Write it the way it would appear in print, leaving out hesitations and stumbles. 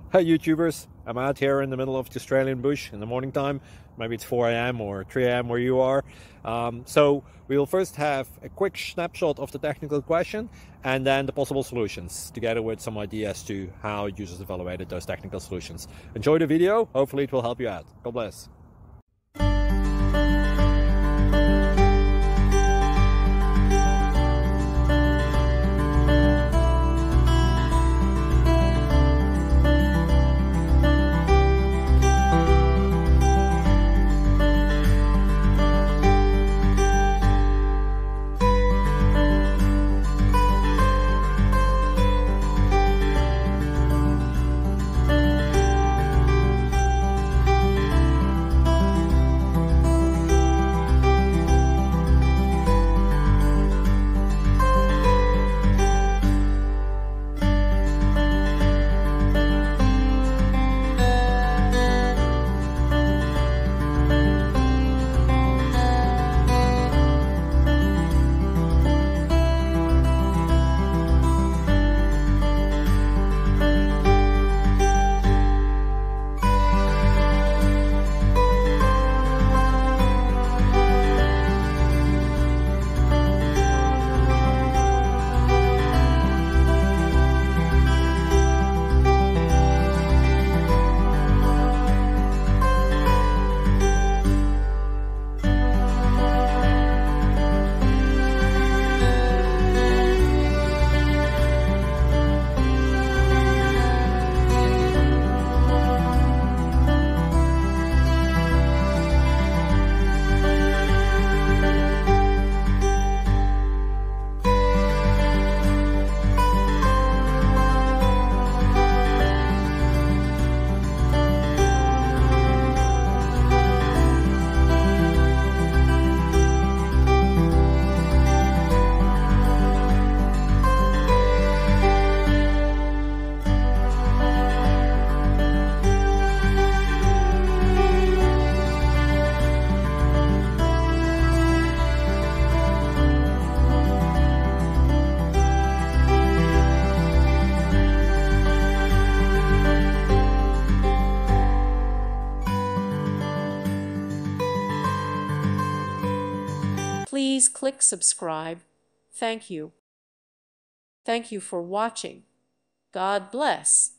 Hi YouTubers, I'm out here in the middle of the Australian bush in the morning time. Maybe it's 4 a.m. or 3 a.m. where you are. So we'll first have a quick snapshot of the technical question and then the possible solutions, together with some ideas to how users evaluated those technical solutions. Enjoy the video, hopefully it will help you out. God bless. Please click subscribe. Thank you. Thank you for watching. God bless.